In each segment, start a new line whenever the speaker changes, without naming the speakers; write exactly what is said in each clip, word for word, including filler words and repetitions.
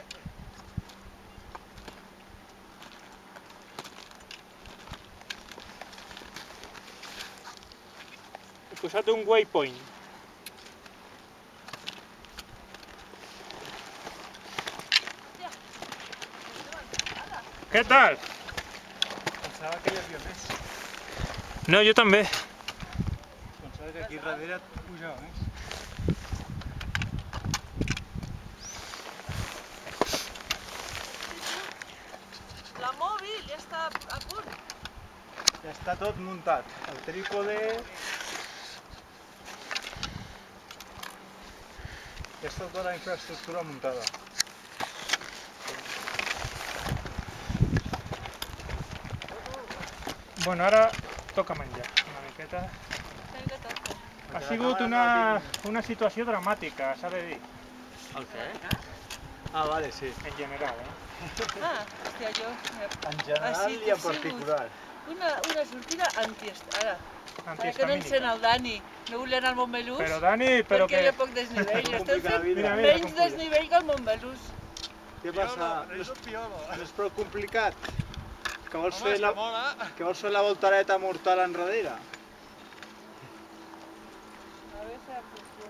He posat un waypoint. Què tal?
Pensava que hi havia més.
No, jo també.
Pensava que aquí darrere pujava més.
La mòbil ja està a punt.
Ja està tot muntat. El trípode... Ja està tota la infraestructura muntada.
Bueno, ara toca menjar una miqueta. Ha sigut una, una situació dramàtica, s'ha de dir.
El què? Ah, vale, sí.
En general, eh?
Ah, hòstia, jo...
En general i en particular.
Una, una sortida anti-estamínica. Ara, ara que no
Antihistamínica.
encén el Dani, no volia anar al Montmelús,
Però Dani, però
perquè
que...
hi ha poc desnivell. Estem fent
Mira, mira,
menys
com puja.
desnivell que el Montmelús.
Què passa? No és, no és prou complicat? Que vols, fer la, que vols fer la voltareta mortal enrere?
A veure si funciona.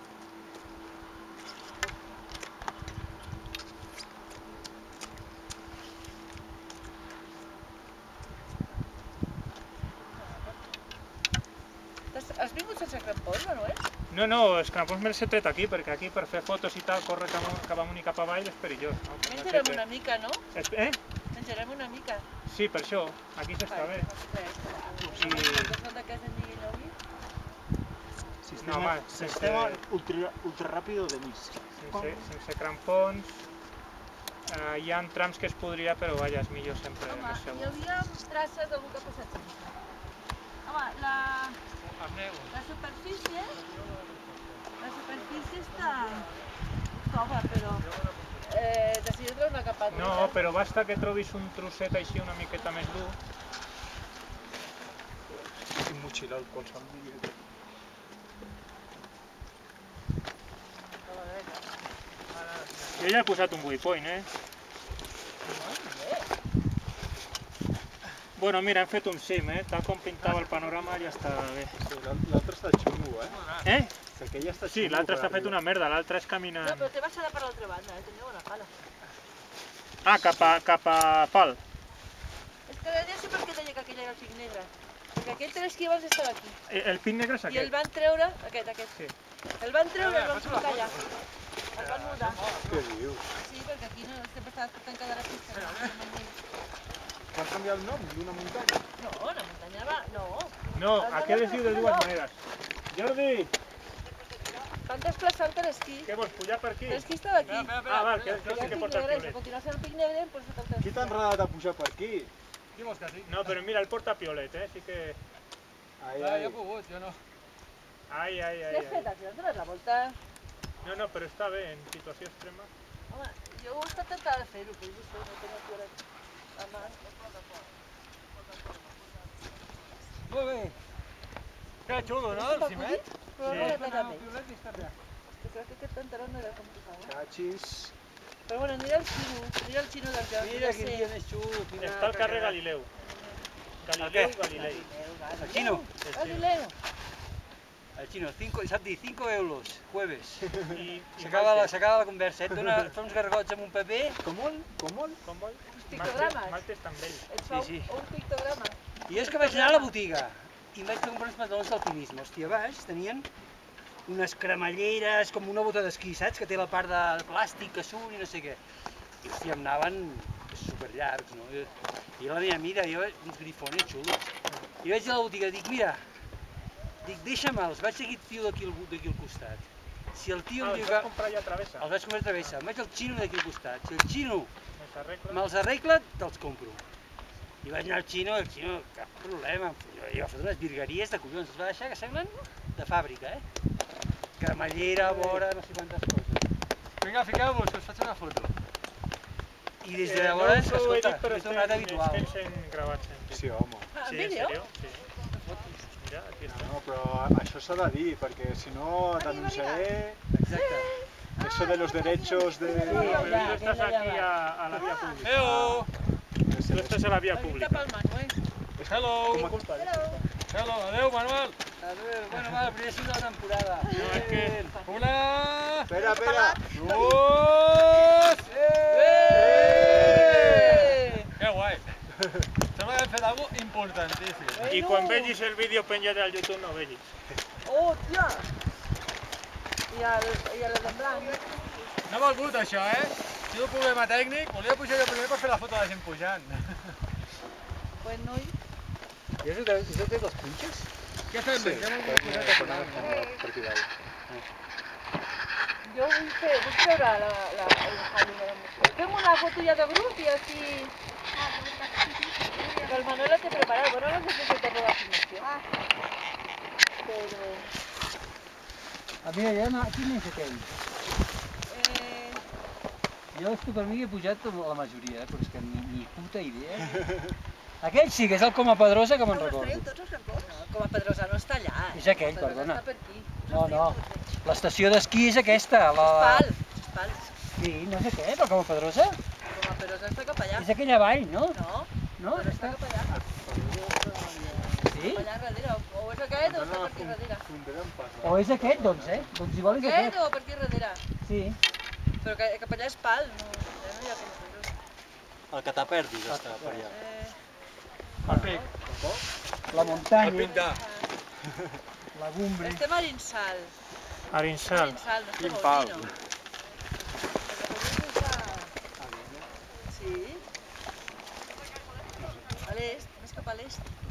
Has vingut sense crampons, Manuel?
No, no, els crampons me'ls he tret aquí, perquè aquí per fer fotos i tal, córrer cap amunt, cap amunt i cap avall és perillós. No?
Menjarem una mica, no?
Eh?
Menjarem una mica.
Sí, per això, aquí s'està bé.
Sí.
No, home,
Sistema
sense,
ultra, ultra ràpido de mis.
sense, sense crampons, eh, hi ha trams que es podria, però vaja, és millor sempre
Home,
més
hi
segur.
havia traces d'algú que ha passat sense. Home, la... La superfície... La superfície està... tova, però... Eh, de seguida treus una capa.
No, però basta que trobis un trosset així una miqueta més dur.
Quin motxilol qualsevol dia.
Jo ja he posat un waypoint, eh? Bueno, mira, hem fet un cim, eh? Tal com pintava el panorama ja està bé.
Sí, l'altre està xungo, eh?
Eh?
Aquell està
Sí, l'altre està fet una merda, l'altre és caminant.
No, però té baixada per l'altra banda, eh? Tenia bona pala.
Ah, cap a, cap a Pal.
És que ja sé per què deia que aquell era el pic negre. Perquè aquell tres quilòmetres estava aquí.
El pin negre és
I el
aquest.
van treure... Aquest, aquest.
Sí.
El van treure i el van col·locar allà. El van mudar.
Què dius?
Sí, perquè aquí no sempre estava tancada la pista.
Va canviar el nom d'una muntanya?
No, la muntanya va... No.
No, aquest es diu de dues maneres. Jordi,
Van desplaçar el telesquí.
què vols, pujar per aquí?
L'esquí estava aquí.
Ah, val, que això sí que porta el
Si
piolet.
continua sent el pic negre, hem posat el telesquí.
Qui t'ha enredat a pujar per aquí?
No, però mira, el porta piolet, eh? Sí que...
Ai, ai.
pogut, jo no.
Ai, ai,
Si
ai,
has fet
ai.
aquí, has donat la volta.
No, no, però està bé, en situació extrema.
Home, jo he estat tentada de fer-ho, però no sé, no tenia piolet a mà.
Molt bé. Que xulo, no, el cimet?
Però no era tallar menys.
Piolet i està bé.
Jo crec que aquest pantaló no era com tocava.
Cachis.
Però bueno, mira el xino, mira el xino del joc.
Mira quin dia més xulo. quina
Està al carrer
carrera.
Galileu. Galileu, Galilei.
El xino.
Galileo.
El xino, cinco, dissabte, cinco euros, jueves.
I, i
S'acaba la,
Maltes.
s'acaba la conversa, et dona, fa uns gargots amb un paper.
Com on? Com on?
Com vol?
Uns pictogrames.
Maltes també.
Et fa
Sí, sí.
un, un pictograma.
I és que vaig anar a la botiga i em vaig comprar uns pantalons d'alpinisme. Hòstia, a baix tenien unes cremalleres, com una bota d'esquí, saps? Que té la part de plàstic que surt i no sé què. I hòstia, em anaven superllargs, no? I, i la meva mida, jo, uns grifones xulos. I vaig a la botiga i dic, mira, dic, deixa'me'ls, vaig seguir el tio d'aquí al, d'aquí al costat. Si el tio
Ah,
em
els
diu
vas
que...
comprar ja a travessa.
Els vaig comprar a travessa, em vaig al xino d'aquí al costat. Si el xino
Me'ls arregla.
me'ls arregla, te'ls compro. I vaig anar al xino, el xino, cap problema. Jo, jo he fet unes virgueries de collons, els va deixar que semblen de fàbrica, eh? Cremallera, vora, no sé quantes coses.
Vinga, fiqueu-vos, que us faig una foto.
I des de
Eh,
llavors,
no us ho he
escolta,
dit, però
he tornat
estem-
habitual.
estem sent gravats. en
Sí, home.
Ah, en
Sí, en
vídeo?
sèrio? Sí. Mira, aquí està.
No, però això s'ha de dir, perquè si no denunciaré...
Exacte.
Eso de los derechos de...
Tú estás aquí a, a la vía pública.
Hello!
Tú estás a la vía
Aquí
pública.
està pel Manuel.
Hello!
Disculpa, disculpa.
Hello! Adéu, Manuel!
Adéu, bueno, va, el primer cinc de la temporada.
No, és que...
Una...
Espera, espera.
Dos...
Eh!
Que guai! Sembla que hem fet alguna cosa importantíssim.
I quan vegis el vídeo penjat al YouTube no vegis.
Oh, hòstia! I el, i el en blanc.
No ha valgut això, eh? Ha sigut un problema tècnic. Volia pujar jo primer per fer la foto de la gent pujant.
Pues no hi...
I és el que és el que dels punxes?
Què fem?
Sí,
Deixem el
per
posat a final.
per aquí dalt.
Jo vull fer, vull treure la, la, el jardín de la moció. Fem una foto ja de grup i així... Que el Manuel la té preparat, bueno, no sé si te roba la filmació. Però...
Ah, mira, ja, quin és aquell?
Eh...
Jo és que per mi he pujat la majoria, eh? Però és que ni, ni puta idea. Aquell sí que és el Coma Pedrosa que me'n recordo.
tots els records? No, com a Pedrosa no està allà, eh?
És aquell,
Pedrosa
perdona.
està per aquí.
No, no. L'estació d'esquí és aquesta. La...
Pal, pal.
Sí, no és aquest, el Coma Pedrosa?
Com a Pedrosa està cap allà.
És aquella vall, no?
No,
No?
però està cap allà.
Sí?
Allà darrere. O és aquest o està per aquí darrere.
O és aquest, doncs, eh? Doncs igual és
Aquest
aquest.
o per aquí darrere.
Sí.
Però que, cap allà és pal, no, allà no hi ha com a Pedrosa.
El que t'ha perdis està per allà.
Eh...
El pic.
La
El
muntanya,
pic de...
la gumbre.
Estem a l'Insal.
Arinsal.
L'Insal, no estem
Quin
a
pal.
Olino. Sí? A l'est, més cap a l'est.